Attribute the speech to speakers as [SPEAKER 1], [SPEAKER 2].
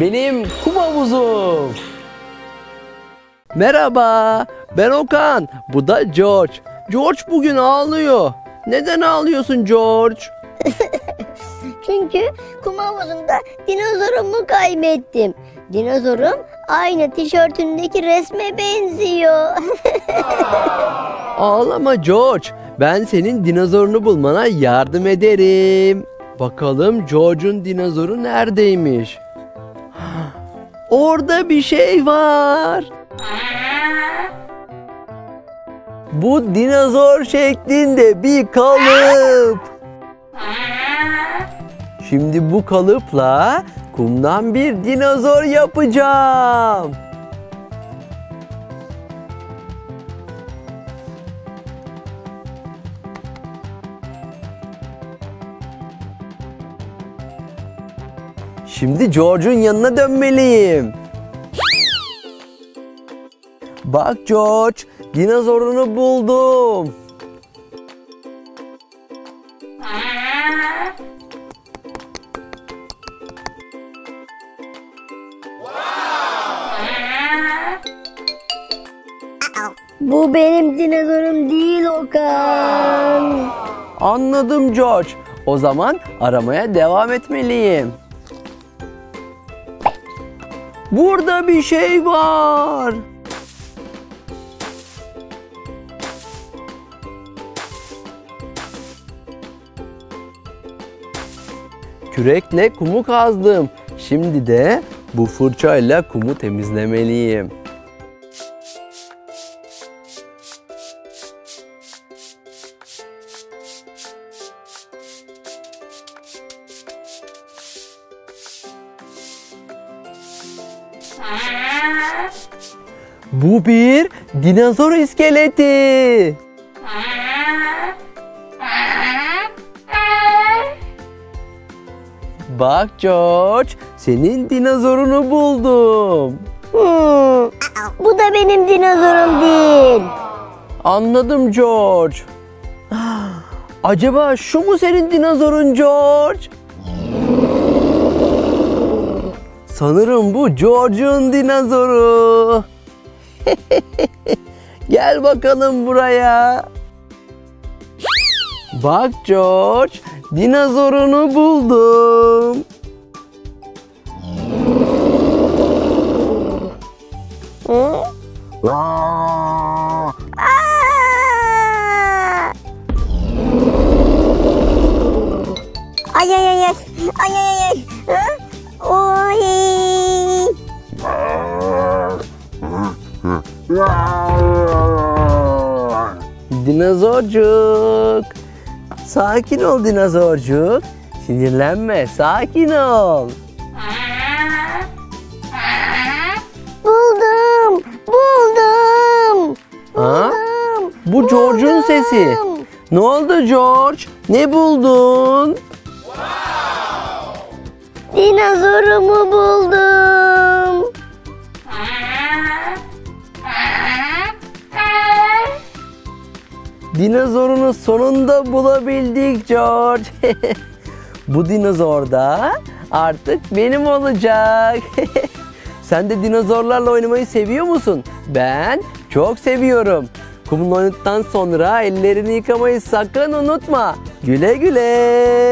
[SPEAKER 1] benim kum havuzum. Merhaba, ben Okan. Bu da George. George bugün ağlıyor. Neden ağlıyorsun George?
[SPEAKER 2] Çünkü kum havuzunda dinozorumu kaybettim. Dinozorum aynı tişörtündeki resme benziyor.
[SPEAKER 1] Ağlama George. Ben senin dinozorunu bulmana yardım ederim. Bakalım George'un dinozoru neredeymiş? Orada bir şey var. Bu dinozor şeklinde bir kalıp. Şimdi bu kalıpla kumdan bir dinozor yapacağım. Şimdi George'un yanına dönmeliyim. Bak George, dinozorunu buldum.
[SPEAKER 2] Bu benim dinozorum değil Okan.
[SPEAKER 1] Anladım George. O zaman aramaya devam etmeliyim. Burada bir şey var. Kürekle kumu kazdım. Şimdi de bu fırçayla kumu temizlemeliyim. Bu bir dinozor iskeleti. Bak George, senin dinozorunu buldum.
[SPEAKER 2] Bu da benim dinozorum değil.
[SPEAKER 1] Anladım George. Acaba şu mu senin dinozorun George? Sanırım bu George'un dinozoru. Gel bakalım buraya. Bak George, dinozorunu buldum.
[SPEAKER 2] Ay ay ay ay. Ay ay ay. Oy.
[SPEAKER 1] Dinozorcuk. Sakin ol dinozorcuk. Sinirlenme, sakin ol.
[SPEAKER 2] Buldum. Buldum.
[SPEAKER 1] Ha? Bu George'un sesi. Ne oldu George? Ne buldun?
[SPEAKER 2] Dinozorumu buldum.
[SPEAKER 1] Dinozorunu sonunda bulabildik George. Bu dinozor da artık benim olacak. Sen de dinozorlarla oynamayı seviyor musun? Ben çok seviyorum. Kumla oynadıktan sonra ellerini yıkamayı sakın unutma. Güle güle.